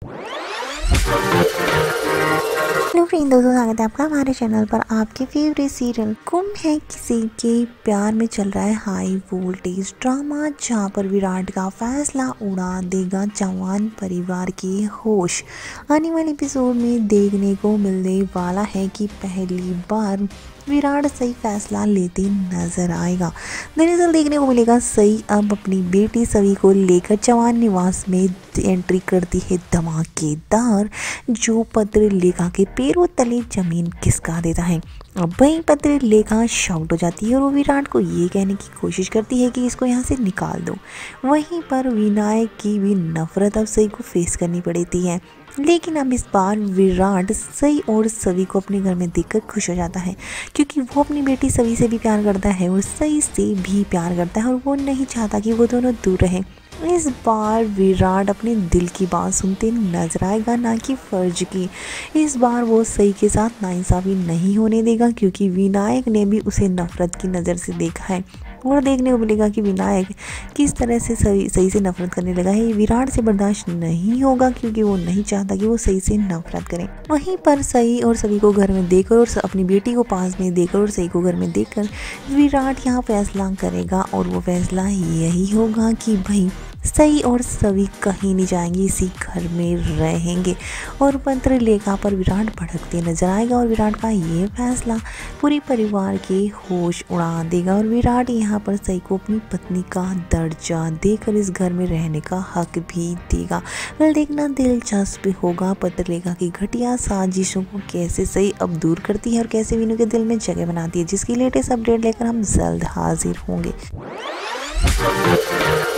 Hello friend दोस्तों, स्वागत है आपका हमारे चैनल पर। आपके फेवरेट सीरियल गुम है किसी के प्यार में चल रहा है हाई वोल्टेज ड्रामा, जहां पर विराट का फैसला उड़ा देगा जवान परिवार के होश। आने वाले एपिसोड में देखने को मिलने वाला है कि पहली बार विराट सही फैसला लेते नजर आएगा। दरअसल देखने को मिलेगा सई अब अपनी बेटी सवी को लेकर जवान निवास में एंट्री करती है धमाकेदार, जो पत्र लेखा के पैरों तले जमीन खिसका देता है। अब वही पत्र लेखा शॉक्ड हो जाती है और वो विराट को ये कहने की कोशिश करती है कि इसको यहाँ से निकाल दो। वहीं पर विनायक की भी नफरत अब सई को फेस करनी पड़ती है, लेकिन अब इस बार विराट सई और सवी को अपने घर में देखकर खुश हो जाता है, क्योंकि वो अपनी बेटी सवी से भी प्यार करता है और सई से भी प्यार करता है और वो नहीं चाहता कि वो दोनों दूर रहें। इस बार विराट अपने दिल की बात सुनते नजर आएगा, ना कि फर्ज की। इस बार वो सई के साथ नाइंसाफी नहीं होने देगा, क्योंकि विनायक ने भी उसे नफरत की नज़र से देखा है और देखने को मिलेगा कि विनायक किस तरह से सही से नफरत करने लगा है। विराट से बर्दाश्त नहीं होगा, क्योंकि वो नहीं चाहता कि वो सही से नफरत करें। वहीं पर सई और सभी को घर में देखकर और अपनी बेटी को पास में देखकर और सई को घर में देखकर विराट यहाँ फैसला करेगा, और वो फैसला यही होगा कि भाई सई और सभी कहीं नहीं जाएंगे, इसी घर में रहेंगे। और पत्र लेखा पर विराट भड़कते नजर आएगा और विराट का ये फैसला पूरे परिवार के होश उड़ा देगा और विराट यहाँ पर सई को अपनी पत्नी का दर्जा देकर इस घर में रहने का हक भी देगा। देखना दिलचस्प होगा पत्र लेखा की घटिया साजिशों को कैसे सई अब दूर करती है और कैसे वीनू के दिल में जगह बनाती है, जिसकी लेटेस्ट अपडेट लेकर हम जल्द हाजिर होंगे।